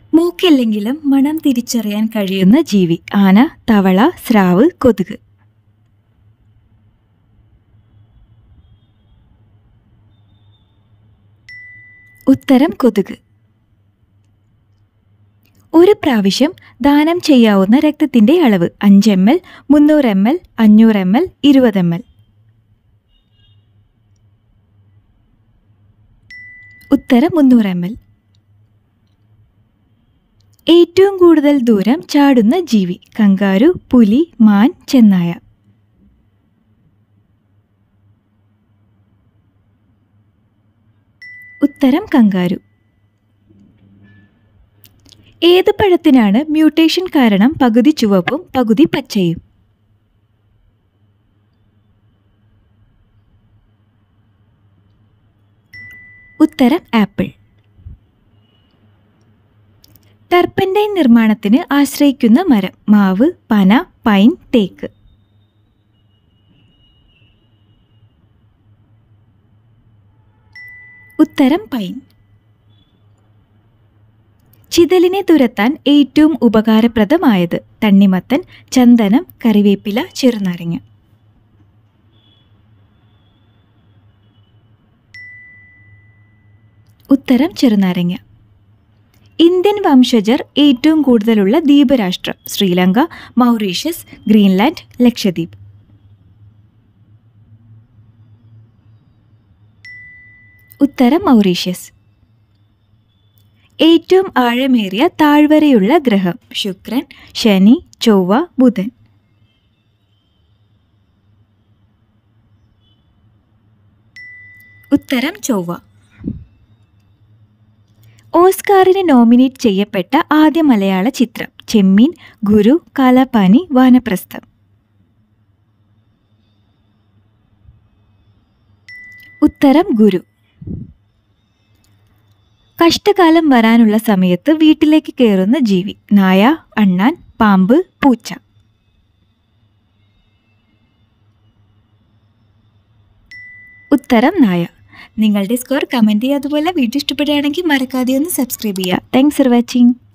മൂക്കില്ലെങ്കിലും മണം തിരിച്ചറിയാൻ കഴിയുന്ന ജീവി. ആന, തവള, സ്രാവ്, കൊതുക്. ഉത്തരം കൊതുക്. ഒരു പ്രാവശ്യം ദാനം ചെയ്യാവുന്ന രക്തത്തിന്റെ അളവ് 5 ml, 300 ml, 500 ml, 20 ml. ഉത്തരം 300 ml. ഏറ്റവും കൂടുതൽ ദൂരം ചാടുന്ന ജീവി. കങ്കാരു, പുലി, മാൻ, ചെന്നായ. ഉത്തരം കങ്കാരു. ഏത് പഴത്തിനാണ് മ്യൂട്ടേഷൻ കാരണം പകുതി ചുവപ്പും പകുതി പച്ചയും? ഉത്തരം ആപ്പിൾ. ടർപ്പന്റൈൻ നിർമ്മാണത്തിന് ആശ്രയിക്കുന്ന മരം. മാവ്, പന, പൈൻ, തേക്ക്. ഉത്തരം പൈൻ. ചിതലിനെ തുരത്താൻ ഏറ്റവും ഉപകാരപ്രദമായത്. തണ്ണിമത്തൻ, ചന്ദനം, കറിവേപ്പില, ചെറുനാരങ്ങ. ഉത്തരം ചെറുനാരങ്ങ. ഇന്ത്യൻ വംശജർ ഏറ്റവും കൂടുതലുള്ള ദ്വീപരാഷ്ട്രം. Sri Lanka, Mauritius, Greenland, Lakshadweep. ഉത്തരം മൗറീഷ്യസ്. ഏറ്റവും ആഴമേറിയ താഴ്വരയുള്ള ഗ്രഹം. ശുക്രൻ, ശനി, ചൊവ്വ, ബുധൻ. ഉത്തരം ചൊവ്വ. ഓസ്കാറിന് നോമിനേറ്റ് ചെയ്യപ്പെട്ട ആദ്യ മലയാള ചിത്രം. ചെമ്മീൻ, ഗുരു, കാലാപാനി, വാനപ്രസ്ഥം. ഉത്തരം ഗുരു. കഷ്ടകാലം വരാനുള്ള സമയത്ത് വീട്ടിലേക്ക് കയറുന്ന ജീവി. നായ, അണ്ണാൻ, പാമ്പ്, പൂച്ച. ഉത്തരം നായ. നിങ്ങളുടെ സ്കോർ കമൻറ്റ് ചെയ്യുക. അതുപോലെ വീഡിയോ ഇഷ്ടപ്പെടുകയാണെങ്കിൽ മറക്കാതെ ഒന്ന് സബ്സ്ക്രൈബ് ചെയ്യുക. Thanks for watching.